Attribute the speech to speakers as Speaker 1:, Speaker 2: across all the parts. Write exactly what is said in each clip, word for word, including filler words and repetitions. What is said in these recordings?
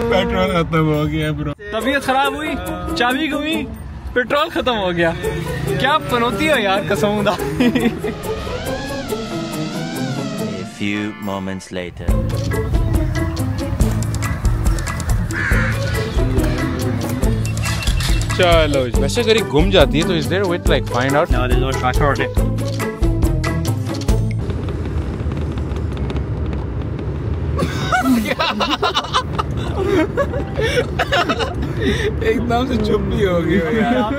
Speaker 1: Petrol खत्म हो गया ब्रो।
Speaker 2: तबीयत खराब हुई, चाबी घूमी, पेट्रोल खत्म हो गया। क्या पनौती हो यार, कसम खुदा।
Speaker 3: A few moments later.
Speaker 1: चलो वैसे अगर घूम जाती है तो is there way to like find out?
Speaker 2: No, there's no tracker on it.
Speaker 1: एकदम से चुप भी हो गई यार।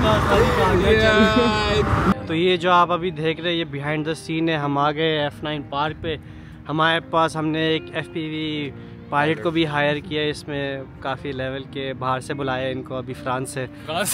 Speaker 4: तो ये जो आप अभी देख रहे हैं ये बिहाइंड द सीन है। हम आ गए एफ नाइन पार्क पे। हमारे पास हमने एक एफ पी वी पायलट को भी हायर किया, इसमें काफ़ी लेवल के बाहर से बुलाया इनको, अभी फ्रांस से।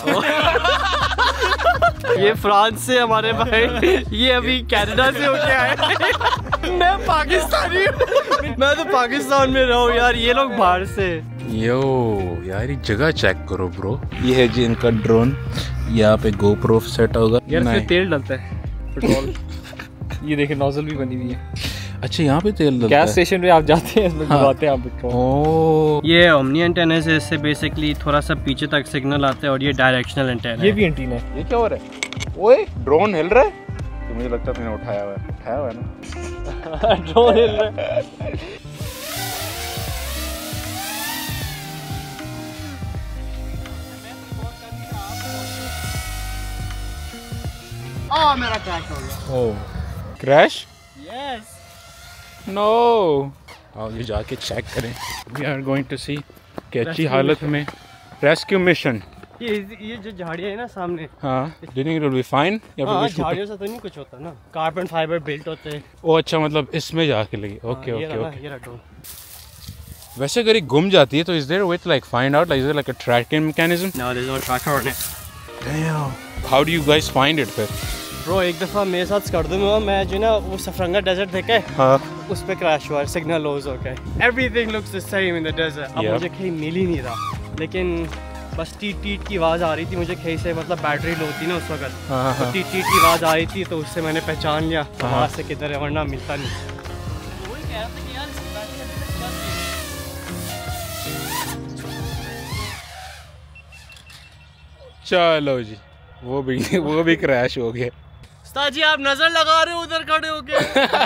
Speaker 4: ये फ्रांस से हमारे भाई, ये अभी कनाडा से होके आए। मैं पाकिस्तानी हूँ, मैं तो पाकिस्तान में रहा हूँ यार, ये लोग बाहर से।
Speaker 1: यो यार ये जगह चेक करो ब्रो, ये है जी इनका ड्रोन, यहाँ पे गोप्रो सेट होगा।
Speaker 2: यार इसमें तेल डलता है, पेट्रोल। ये देखिए नोजल भी बनी हुई है।
Speaker 1: अच्छा यहाँ पे तेल डलता है?
Speaker 2: गैस स्टेशन पे आप जाते हैं, इसमें डलवाते हैं आप पेट्रोल।
Speaker 4: ओह ये ओमनी एंटेना है, इससे बेसिकली थोड़ा सा पीछे तक सिग्नल आता है, और ये डायरेक्शनल एंटेना है।
Speaker 2: ये भी एंटीना है।
Speaker 1: ये क्या हो रहा है? ओए ड्रोन हिल रहा है, तो मुझे लगता है तूने उठाया हुआ है। उठाया हुआ है ना?
Speaker 4: ड्रोन हिल रहा है। मेरा क्रैश हो गया।
Speaker 1: ओह क्रैश?
Speaker 4: यस।
Speaker 1: नो आओ ये जाके चेक करें। We are going to see कि अच्छी हालत में रेस्क्यू मिशन।
Speaker 4: ये ये जो झाड़ियाँ है ना सामने,
Speaker 1: हाँ do you think it will be fine? या
Speaker 4: हाँ, झाड़ियों से तो नहीं कुछ होता ना, कार्बन फाइबर बिल्ट होते हैं।
Speaker 1: ओ अच्छा, मतलब इसमें जाके लगी। Okay okay okay.
Speaker 4: ये रहा ड्रोन।
Speaker 1: वैसे अगर ये गुम जाती है तो is there way to like find out, like is there like a tracking mechanism?
Speaker 4: No there is no tracker on it.
Speaker 1: Damn, how do you guys find it फिर?
Speaker 4: ब्रो एक दफ़ा मेरे साथ स्कर्दू में हुआ, मैं जो ना वो सफरंगा डेजर्ट देखे,
Speaker 1: हाँ
Speaker 4: उस पे क्रैश हुआ, सिग्नल लॉस हो गए। Everything looks the same in the desert. अब मुझे कहीं मिल ही नहीं रहा, लेकिन बस टीट टीट की आवाज़ आ रही थी मुझे कहीं से, मतलब बैटरी लो थी ना उस वक्त, तो टीट टीट की आवाज़ आ रही थी, तो उससे मैंने पहचान लिया वहाँ से किधर है, वरना मिलता नहीं।
Speaker 1: चलो जी वो भी वो भी क्रैश हो गया।
Speaker 4: उस्ताद जी आप नजर लगा रहे हो उधर खड़े होके?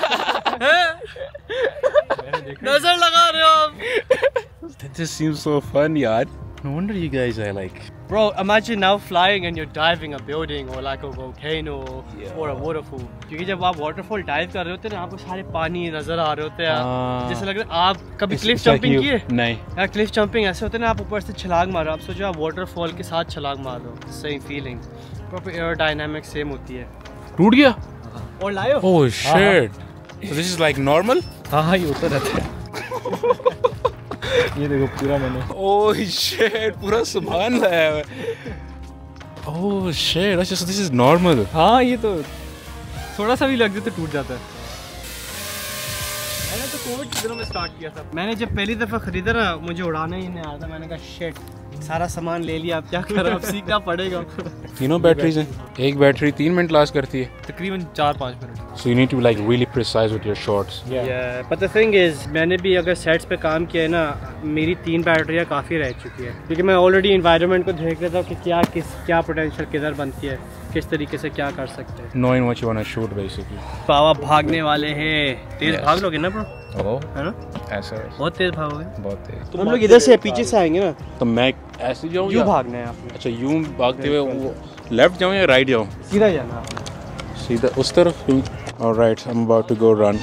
Speaker 4: नजर लगा रहे हो आप?
Speaker 1: That just seems so fun यार। No wonder you guys are like.
Speaker 4: Bro, imagine now flying and you're diving a building or like a volcano yeah. or a waterfall. क्योंकि जब आप waterfall dive कर रहे होते हैं ना, आपको सारे पानी नजर आ रहे होते हैं, uh, जैसे लग रहा है आप कभी cliff jumping किए?
Speaker 1: नहीं
Speaker 4: यार cliff jumping ऐसे होते हैं ना, आप ऊपर से छलांग मारो, आप सोचो आप waterfall के साथ छलांग मार रहे हो, same feeling, proper aerodynamics same होती है।
Speaker 1: टूट गया?
Speaker 4: और लायो?
Speaker 1: Oh shit! So this is like normal?
Speaker 2: हाँ हाँ ये होता रहता है। ये देखो पूरा मैंने।
Speaker 1: Oh shit! पूरा सामान लाया है। Oh shit! अच्छा so this is normal?
Speaker 2: हाँ ये तो थोड़ा सा भी लग जाए तो टूट जाता है।
Speaker 4: मैंने तो कोविड के दिनों में स्टार्ट किया था। मैंने जब पहली दफ़ा ख़रीदा ना, मुझे उड़ाना ही नहीं आता, मैंने कहा शिट सारा सामान ले लिया, अब क्या करें, अब सीखना पड़ेगा।
Speaker 1: तीनों बैटरीज हैं, एक बैटरी तीन मिनट लास्ट करती है
Speaker 2: तकरीबन चार पाँच मिनट।
Speaker 1: So you need to be like really precise with your shots.
Speaker 4: Yeah. yeah. But the thing is, मैंने भी अगर सेट्स पे काम किया है ना, मेरी तीन बैटरियाँ काफ़ी रह चुकी है, क्योंकि मैं ऑलरेडी इन्वायरमेंट को देख लेता हूँ कि क्या किस क्या पोटेंशियल किधर बनती है, किस तरीके से क्या कर सकते हैं।
Speaker 1: Knowing what you want to shoot basically.
Speaker 4: बाबा भागने वाले हैं, तेज yes. भाग लोगे ना ब्रो?
Speaker 1: Oh,
Speaker 4: है ना?
Speaker 1: ऐसा है।
Speaker 4: बहुत तेज भागोगे?
Speaker 1: बहुत तेज।
Speaker 4: तो हम लोग इधर से पीछे से आएंगे ना,
Speaker 1: तो मैं ऐसे जाऊँ?
Speaker 4: यूँ भागना है आपने।
Speaker 1: अच्छा यूँ भागते हुए वो लेफ्ट जाऊँ या राइट जाऊँ?
Speaker 4: सीधा जाना।
Speaker 1: सीधा उस तरफ? Alright, I'm about to go run.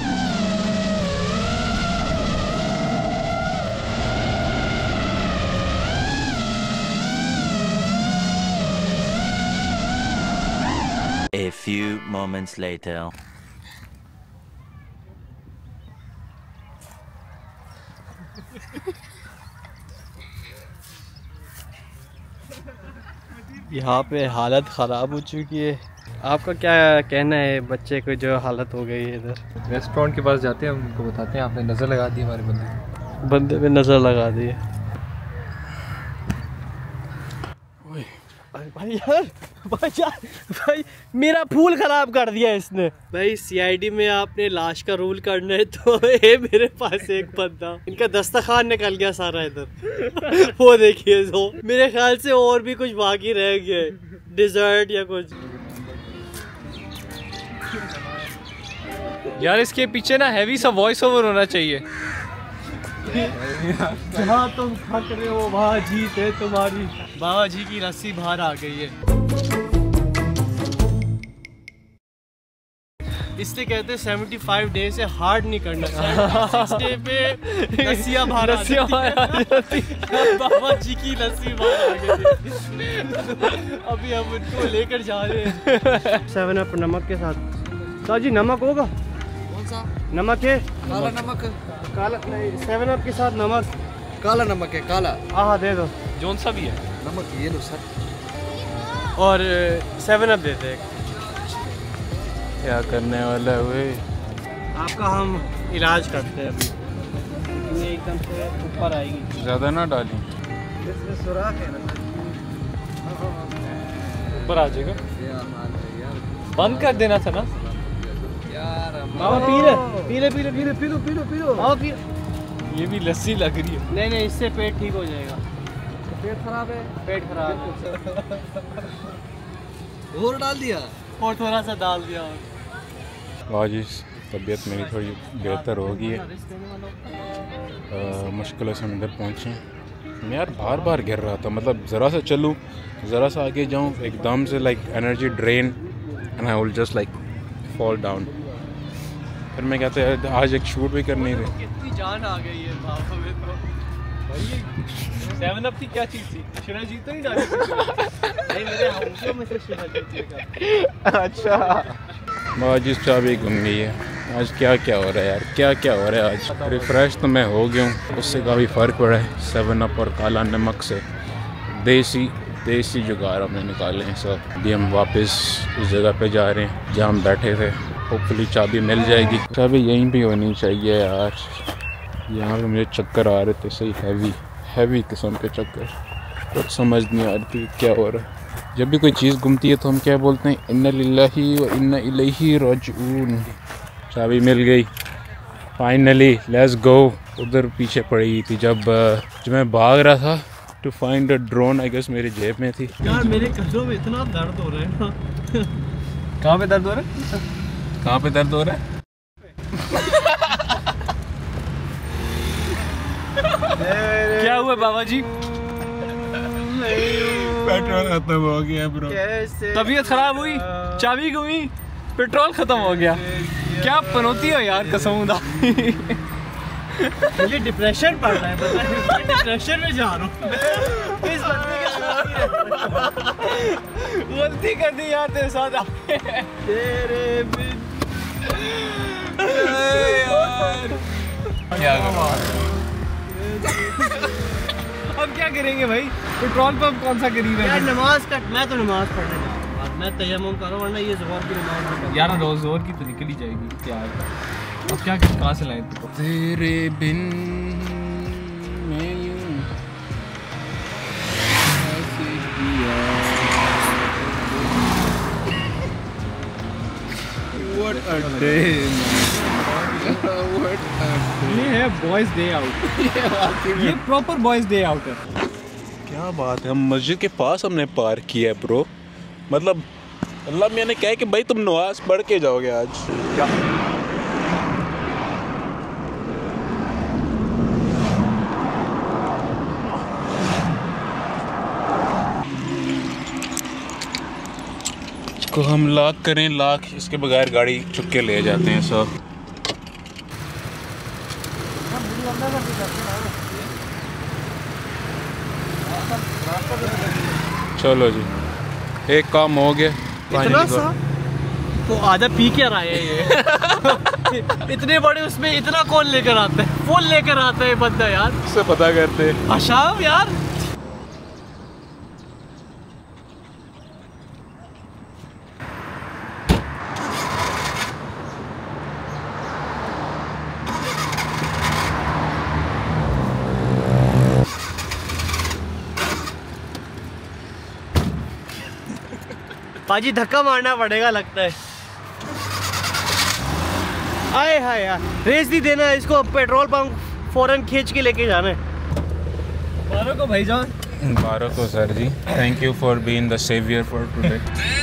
Speaker 3: A few moments later.
Speaker 4: यहाँ पे हालत ख़राब हो चुकी है। आपका क्या कहना है बच्चे को जो हालत हो गई है इधर?
Speaker 2: रेस्टोरेंट के पास जाते हैं, हम उनको बताते हैं आपने नज़र लगा दी हमारे बंदे बंदे
Speaker 4: पे नज़र लगा दी है। भाई यार भाई यार भाई मेरा फूल खराब कर दिया इसने। भाई सीआईडी में आपने लाश का रूल करना है तो ये मेरे पास एक बंदा, इनका दस्तरखान निकल गया सारा इधर। वो देखिए तो मेरे ख्याल से और भी कुछ बाकी रह गया, डिजर्ट या कुछ।
Speaker 2: यार इसके पीछे ना हैवी सा वॉइस ओवर होना चाहिए।
Speaker 4: जहाँ तुम थक रहे हो वहाँ जीत है तुम्हारी। बाबा जी की रस्सी बाहर आ गई है। इसलिए कहते हैं सेवेंटी फाइव डे से हार्ड नहीं करना चाहिए। पे रस्सियाँ बाहर आ जाती हैं। बाबा जी की रस्सी बाहर आ गई है। अभी हम उनको लेकर जा रहे हैं। सेवन अप नमक के साथ। तो जी नमक होगा? कौन सा नमक है?
Speaker 5: काला नमक।
Speaker 4: काला नहीं, सेवन अप के साथ नमक।
Speaker 5: काला नमक है, काला।
Speaker 4: हाँ दे दो।
Speaker 2: जोन सा भी है
Speaker 5: नमक, ये लो सर।
Speaker 4: और सेवन अप देते हैं।
Speaker 1: क्या करने वाला हुए?
Speaker 4: आपका हम इलाज करते हैं अभी। ये एकदम से ऊपर आएगी।
Speaker 1: ज़्यादा ना डालें।
Speaker 5: इसमें सुराख है ना,
Speaker 2: ऊपर आ जाएगा। बंद कर देना था ना
Speaker 5: यार।
Speaker 4: बाबा पी ले पी ले पी ले पी ले पी लो पी लो पी लो। हाँ पी।
Speaker 2: ये भी लस्सी लग रही है।
Speaker 4: नहीं नहीं, इससे पेट ठीक हो जाएगा।
Speaker 5: पेट खराब है,
Speaker 4: पेट खराब
Speaker 5: और डाल दिया
Speaker 4: और थोड़ा सा डाल दिया। और
Speaker 1: आज इस तबीयत मेरी थोड़ी बेहतर हो गई है। मुश्किलों से हम इधर पहुँचे। मैं यार बार बार गिर रहा था, मतलब ज़रा सा चलूँ, ज़रा सा आगे जाऊँ, एकदम से like energy drain and I will just like fall down. फिर मैं कहते हैं आज एक शूट भी करनी थी।
Speaker 4: कितनी जान आ गई है बाबा में तो।
Speaker 2: भाई सेवन अप की क्या चीज़ थी? शिरा जी तो नहीं डाली?
Speaker 4: नहीं मेरे हाथों में से शिरा जी।
Speaker 1: अच्छा आज इस चाबी घूम गई है। आज क्या क्या हो रहा है यार, क्या क्या हो रहा है आज। रिफ़्रेश तो मैं हो गया हूँ, उससे काफ़ी फ़र्क पड़ा है सेवन अप और काला नमक से। देसी देसी जुगाड़ हमने निकाले हैं सब। अभी हम वापस उस जगह पे जा रहे हैं जहाँ हम बैठे थे। होपफुली चाबी मिल जाएगी। चाबी यहीं भी होनी चाहिए यार। यहाँ पे मुझे चक्कर आ रहे थे, सही हैवी हैवी किस्म के चक्कर। कुछ समझ नहीं आ रही थी क्या हो रहा है। जब भी कोई चीज़ घूमती है तो हम क्या बोलते हैं, इन्ना लिल्लाही व इन्ना इलैहि राजिऊन। चाबी मिल गई फाइनली, लेट्स गो। उधर पीछे पड़ी थी जब जब मैं भाग रहा था to find a drone, I guess मेरी जेब में थी।
Speaker 4: यार मेरे कदों में इतना दर्द हो रहा है ना।
Speaker 2: कहाँ पे दर्द हो रहा है? कहाँ पे दर्द हो रहा है? क्या हुआ बाबा जी?
Speaker 1: पेट्रोल खत्म हो गया ब्रो।
Speaker 2: तबीयत खराब हुई, चाबी घूमी, पेट्रोल खत्म हो गया। क्या पनौती हो यार, कसम खुदा।
Speaker 4: मुझे डिप्रेशन पड़ रहा है, पता है? मैं डिप्रेशन में जा रहा हूँ। इस बंदे के साथ
Speaker 2: गलती कर दी यार तेरे साथ।
Speaker 4: तेरे बिन
Speaker 2: क्या अब क्या करेंगे भाई? पेट्रोल पंप कौन सा करीब है?
Speaker 4: यार नमाज का, मैं तो नमाज पढ़ने जा रहा हूँ। मैं तयम्मुम करूँ वरना ये ज़ोहर की नमाज नहीं।
Speaker 2: यार रोज जोर की तो निकल ही जाएगी। क्या है अब, क्या कहाँ से लाए तुमको?
Speaker 1: तेरे बिन मैं यूं ऐसे किया। What a day, what a day.
Speaker 2: ये है बॉयज डे आउट। ये प्रॉपर बॉयज डे आउट है।
Speaker 1: क्या बात है, हम मस्जिद के पास हमने पार्क किया है ब्रो। मतलब अल्लाह मियां ने कहा कि भाई तुम नमाज पढ़ के जाओगे आज। क्या इसको हम लाख करें लाख, इसके बगैर गाड़ी चुक के ले जाते हैं सब। चलो जी, एक काम हो गया।
Speaker 4: इतना सा तो आधा पी के रहा है ये। इतने बड़े उसमें इतना कौन लेकर आता है? फुल लेकर आता है बंदा यार।
Speaker 1: इससे पता करते
Speaker 4: अशाम यार। पाजी धक्का मारना पड़ेगा लगता है। आए हाय यार, रेस नहीं देना है इसको, पेट्रोल पंप फौरन खींच के लेके जाना है।
Speaker 2: बारो को भाईजान,
Speaker 1: बारो को sir ji, thank you for being the saviour for today.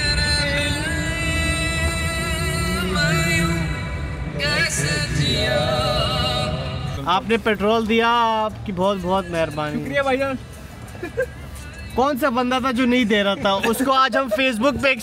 Speaker 4: आपने पेट्रोल दिया, आपकी बहुत बहुत मेहरबानी।
Speaker 2: शुक्रिया भाईजान।
Speaker 4: कौन सा बंदा था जो नहीं दे रहा था, उसको आज हम फेसबुक पे